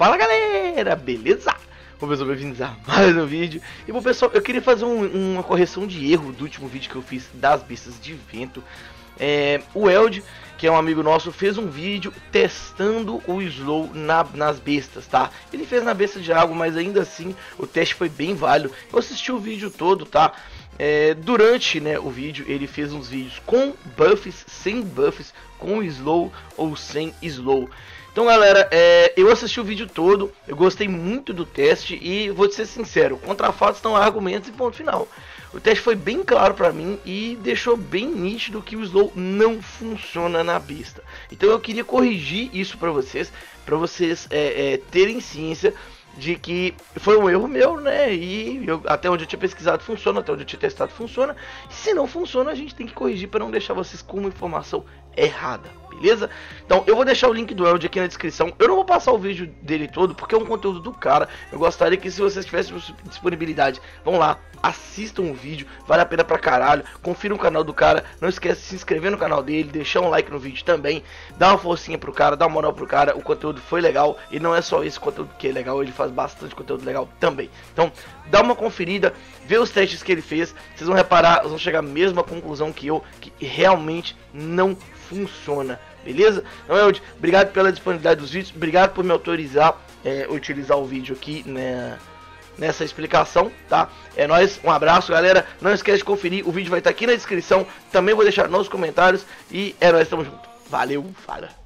Fala galera, beleza? Bom pessoal, bem-vindos a mais um vídeo. E bom pessoal, eu queria fazer uma correção de erro do último vídeo que eu fiz das bestas de vento. O Eld, que é um amigo nosso, fez um vídeo testando o slow nas bestas, tá? Ele fez na besta de água, mas ainda assim o teste foi bem válido. Eu assisti o vídeo todo, tá? Durante o vídeo ele fez uns vídeos com buffs, sem buffs, com slow ou sem slow. Então galera, eu assisti o vídeo todo, eu gostei muito do teste e vou te ser sincero, contra fatos estão argumentos e ponto final. O teste foi bem claro pra mim e deixou bem nítido que o slow não funciona na besta. Então eu queria corrigir isso pra vocês terem ciência de que foi um erro meu, né? E até onde eu tinha pesquisado funciona, até onde eu tinha testado funciona. E se não funciona, a gente tem que corrigir para não deixar vocês com uma informação errada, beleza? Então eu vou deixar o link do Eld aqui na descrição. Eu não vou passar o vídeo dele todo porque é um conteúdo do cara. Eu gostaria que, se vocês tivessem disponibilidade, vão lá, assistam o vídeo, vale a pena pra caralho. Confiram o canal do cara, não esquece de se inscrever no canal dele, deixar um like no vídeo também, dá uma forcinha pro cara, dá uma moral pro cara. O conteúdo foi legal e não é só esse conteúdo que é legal, ele faz bastante conteúdo legal também. Então dá uma conferida, vê os testes que ele fez, vocês vão reparar, vocês vão chegar à mesma conclusão que eu, que realmente não funciona, beleza? Então Eld, obrigado pela disponibilidade dos vídeos, obrigado por me autorizar utilizar o vídeo aqui, né, nessa explicação, tá? É nóis, um abraço galera, não esquece de conferir, o vídeo vai estar aqui na descrição, também vou deixar nos comentários e é nóis, tamo junto, valeu, fala!